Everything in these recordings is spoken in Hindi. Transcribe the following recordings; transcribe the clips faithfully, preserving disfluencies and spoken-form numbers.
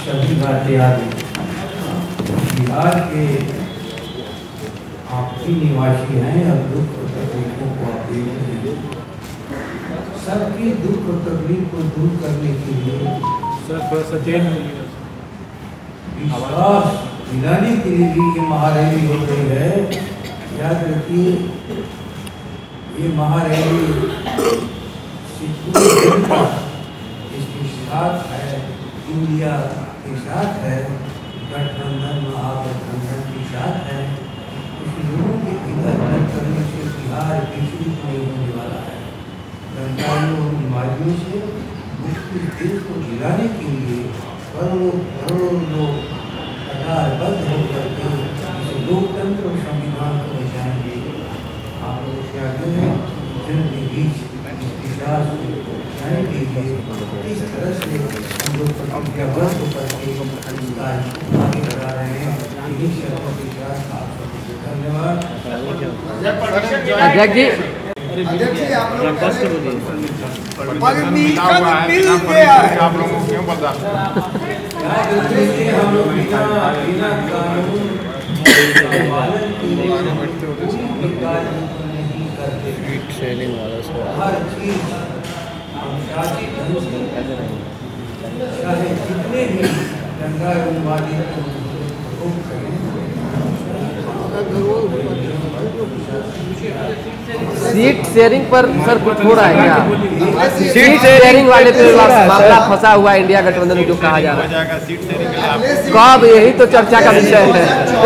सभी बातें आ गई। बिहार के आप भी निवासी हैं और दुख और तकलीफों को आप देख रहे हैं। सबकी दुख और तकलीफ को दूर करने के लिए विश्वास दिलाने के लिए भी ये महारैली हो रही है। याद रखिए, ये महारैली इसके साथ है, इंडिया के साथ है, गठबंधन महागठबंधन के साथ है। इस लोगों के इधर करने से बिहार विकसित नहीं होने वाला है। सरकारों और बीमारियों से मुक्ति देश को जिलाने के लिए करोड़ों करोड़ों लोग कतारबद्ध होकर के इस लोकतंत्र और संविधान को बचाएंगे। आप लोग से आगे हैं जन के बीच विश्वास बचाने के लिए इस तरह से हम लोग प्रतिज्ञाबद्ध होकर के आगे बढ़ा रहे हैं। इन्हीं शर्तों के साथ आप सबको धन्यवाद। अध्यक्ष जी, अध्यक्ष जी, आप लोग आप लोगों को क्यों बता हम लोग बिना बिना कानून नहीं करते। हर चीज शादी ढंग से चाहे जितने भी दंगा उन्मादी सीट शेयरिंग पर सर कुछ हो रहा है क्या? सीट शेयरिंग वाले पे मामला फंसा हुआ है इंडिया गठबंधन में, जो कहा जा रहा है कब, यही तो चर्चा का विषय है।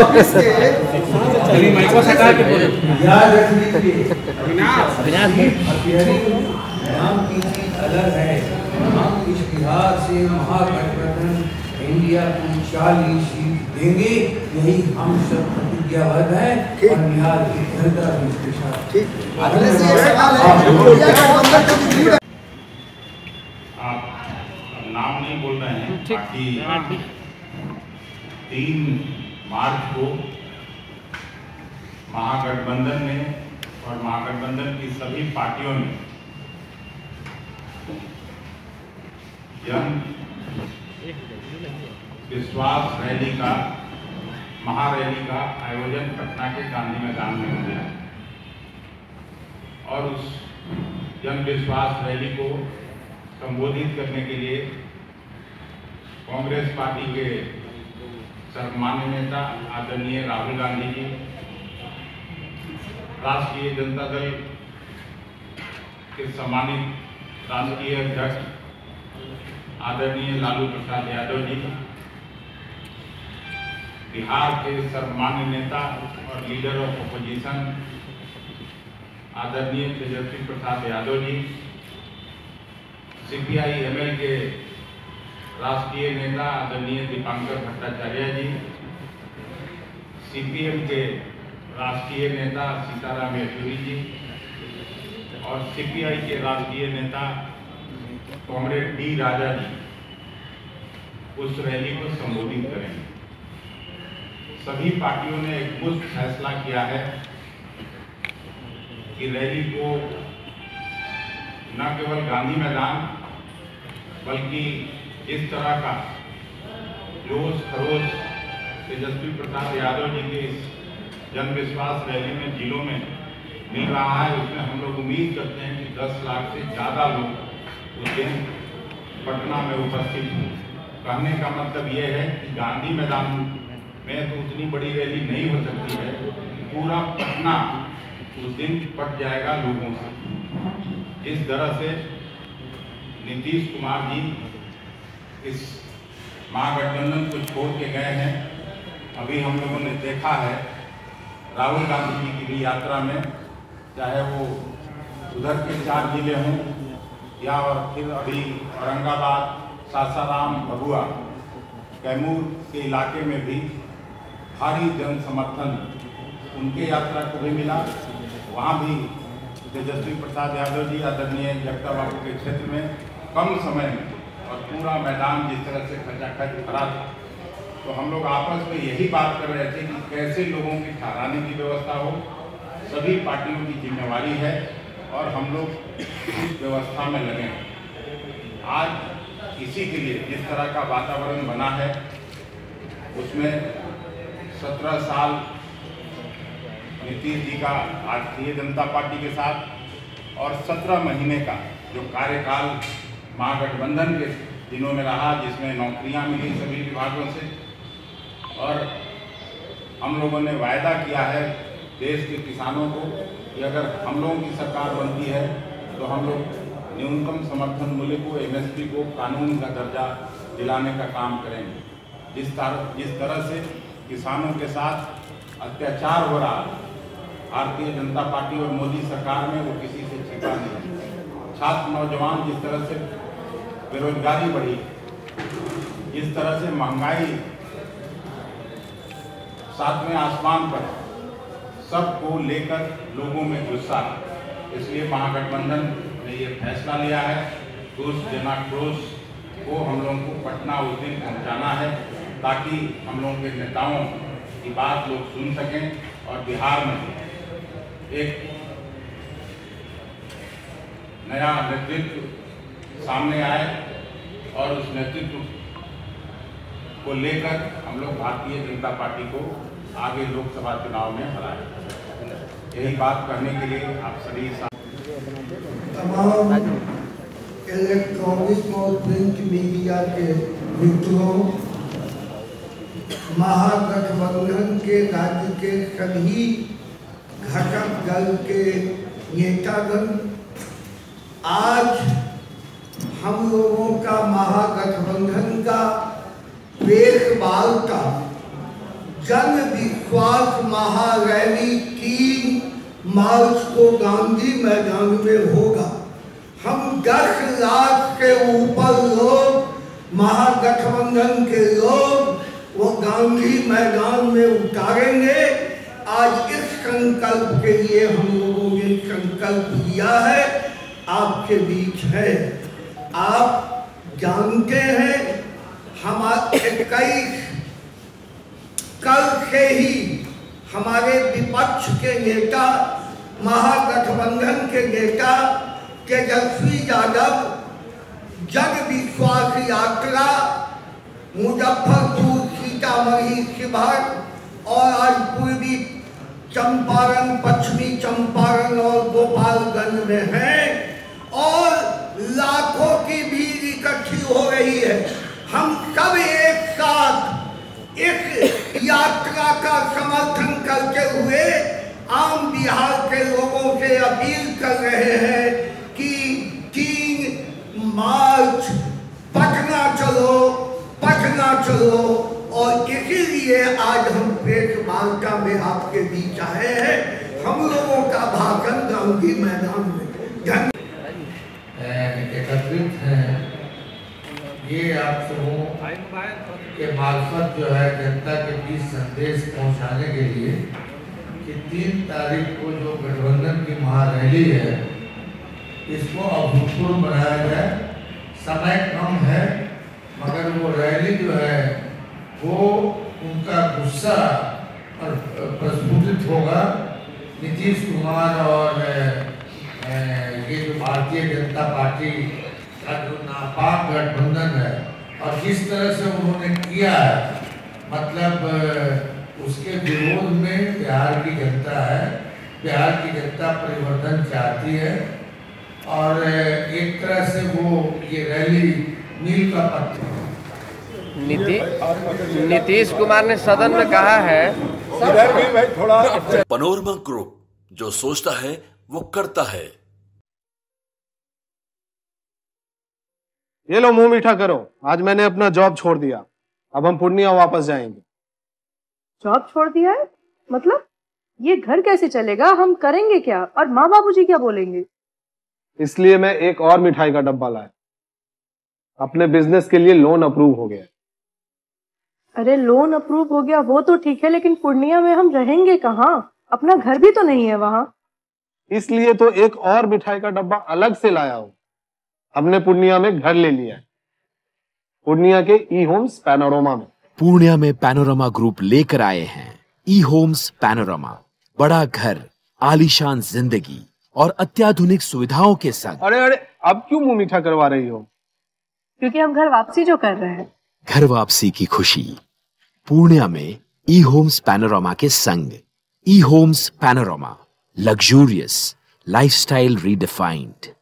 याद रखिए, नाम की चीज अलग है। हम इस बिहार से महागठबंधन इंडिया को चालीस सीट देंगे, यही हम सब प्रतिज्ञाबद्ध हैं और बिहार की जनता भी इसके साथ। आप नाम नहीं बोल रहे हैं, बाकी तीन मार्च को महागठबंधन ने और महागठबंधन की सभी पार्टियों ने जन विश्वास रैली का महारैली का आयोजन पटना के गांधी मैदान में हो गया और उस जन विश्वास रैली को संबोधित करने के लिए कांग्रेस पार्टी के सर्वमान्य नेता आदरणीय राहुल गांधी जी, राष्ट्रीय जनता दल के सम्मानित राष्ट्रीय अध्यक्ष आदरणीय लालू प्रसाद यादव जी, बिहार के सर्वमान्य नेता और लीडर ऑफ अपोजिशन आदरणीय तेजस्वी प्रसाद यादव जी, सीपीआई एमएल के राष्ट्रीय नेता आदरणीय दीपांकर भट्टाचार्य जी, सीपीएम के राष्ट्रीय नेता सीताराम येचुरी जी और सीपीआई के राष्ट्रीय नेता कॉमरेड डी राजा जी उस रैली को संबोधित करेंगे। सभी पार्टियों ने एक मुश्त फैसला किया है कि रैली को न केवल गांधी मैदान बल्कि इस तरह का जोश खरोश तेजस्वी प्रसाद यादव जी के इस जन विश्वास रैली में जिलों में मिल रहा है, उसमें हम लोग उम्मीद करते हैं कि दस लाख से ज़्यादा लोग उस दिन पटना में उपस्थित हों। कहने का मतलब ये है कि गांधी मैदान में तो उतनी बड़ी रैली नहीं हो सकती है, पूरा पटना उस दिन पट जाएगा लोगों से। इस तरह से नीतीश कुमार जी इस महागठबंधन को छोड़ के गए हैं। अभी हम लोगों ने देखा है राहुल गांधी जी की भी यात्रा में, चाहे वो उधर के चार जिले हों या और फिर अभी औरंगाबाद, सासाराम, भभुआ, कैमूर के इलाके में भी भारी जन समर्थन उनके यात्रा को भी मिला। वहाँ भी तेजस्वी प्रसाद यादव जी आदरणीय जगता बाबू के क्षेत्र में कम समय में और पूरा मैदान जिस तरह से खचाखच भरा था, तो हम लोग आपस में यही बात कर रहे थे कि कैसे लोगों की ठहराने की व्यवस्था हो। सभी पार्टियों की जिम्मेवारी है और हम लोग इस व्यवस्था में लगे हैं। आज इसी के लिए जिस तरह का वातावरण बना है उसमें सत्रह साल नीतीश जी का भारतीय जनता पार्टी के साथ और सत्रह महीने का जो कार्यकाल महागठबंधन के दिनों में रहा, जिसमें नौकरियां मिली सभी विभागों से, और हम लोगों ने वायदा किया है देश के किसानों को कि अगर हम लोगों की सरकार बनती है तो हम लोग न्यूनतम समर्थन मूल्य को, एमएसपी को कानून का दर्जा दिलाने का काम करेंगे। जिस तरह जिस तरह से किसानों के साथ अत्याचार हो रहा है भारतीय जनता पार्टी और मोदी सरकार में, वो किसी से छिपा नहीं है। छात्र नौजवान जिस तरह से बेरोजगारी बढ़ी, जिस तरह से महंगाई सातवें आसमान पर, सबको लेकर लोगों में गुस्सा है। इसलिए महागठबंधन ने ये फैसला लिया है कि उस जनाक्रोश को हम लोगों को पटना उस दिन पहुँचाना है, ताकि हम लोगों के नेताओं की बात लोग सुन सकें और बिहार में एक नया नेतृत्व सामने आए और उस नेतृत्व को लेकर हम लोग भारतीय जनता पार्टी को आगे लोकसभा चुनाव में हराएं। यही बात करने के लिए आप सभी तमाम इलेक्ट्रॉनिक और प्रिंट मीडिया के मित्रों, महागठबंधन के राज्य के सभी घटक दल के नेतागण, आज हम लोगों का महागठबंधन का देखभाल का जन विश्वास महारैली तीन मार्च को गांधी मैदान में होगा। हम दस लाख से ऊपर लोग, महागठबंधन के लोग, वो गांधी मैदान में उतारेंगे। आज इस संकल्प के लिए हम लोगों ने संकल्प लिया है, आपके बीच है। आप जानते हैं हमारे इक्कीस कल से ही हमारे विपक्ष के नेता, महागठबंधन के नेता तेजस्वी यादव जन विश्वास यात्रा मुजफ्फरपुर, सीतामढ़ी, शिवहर और आज पूर्वी चंपारण, पश्चिमी चंपारण और गोपालगंज में है और लाखों की भीड़ इकट्ठी हो रही है। हम सब एक साथ इस यात्रा का समर्थन करते हुए आम बिहार के लोगों से अपील कर रहे हैं कि तीन मार्च पटना चलो, पटना चलो। और इसीलिए आज हम प्रेस वार्ता में आपके बीच आए हैं। हम लोगों का भाषण गांधी मैदान में एकत्रित हैं, ये आप सबों के मार्फत जो है जनता के बीच संदेश पहुंचाने के लिए कि तीन तारीख को जो गठबंधन की महारैली है, इसको अभूतपूर्व बनाया जाए। समय कम है, मगर वो रैली जो है वो उनका गुस्सा और प्रस्फुटित होगा। नीतीश कुमार और ये जो भारतीय जनता पार्टी का जो नापाक गठबंधन है और जिस तरह से उन्होंने किया है, मतलब उसके विरोध में बिहार की जनता है। बिहार की जनता परिवर्तन चाहती है और एक तरह से वो ये रैली मील का पत्थर। नीति नीतीश कुमार ने सदन में कहा है, इधर भी भाई थोड़ा। पैनोरमा ग्रुप, जो सोचता है वो करता है। ये लो मुंह मीठा करो, आज मैंने अपना जॉब छोड़ दिया, अब हम पूर्णिया वापस जाएंगे। जॉब छोड़ दिया है? मतलब ये घर कैसे चलेगा? हम करेंगे क्या? और माँ बाबूजी क्या बोलेंगे? इसलिए मैं एक और मिठाई का डब्बा लाया। अपने बिजनेस के लिए लोन अप्रूव हो गया। अरे लोन अप्रूव हो गया वो तो ठीक है, लेकिन पूर्णिया में हम रहेंगे कहाँ? अपना घर भी तो नहीं है वहाँ। इसलिए तो एक और मिठाई का डब्बा अलग से लाया हूँ। हमने पूर्णिया में घर ले लिया है, पूर्णिया के ई होम्स पैनोरमा में। पूर्णिया में पैनोरमा ग्रुप लेकर आए हैं ई होम्स पैनोरमा। बड़ा घर, आलीशान जिंदगी और अत्याधुनिक सुविधाओं के संग। अरे अरे अब क्यों मुंह मीठा करवा रही हो? क्योंकि हम घर वापसी जो कर रहे हैं। घर वापसी की खुशी पूर्णिया में ई होम्स पैनोरामा के संग। ई homes panorama, luxurious lifestyle redefined.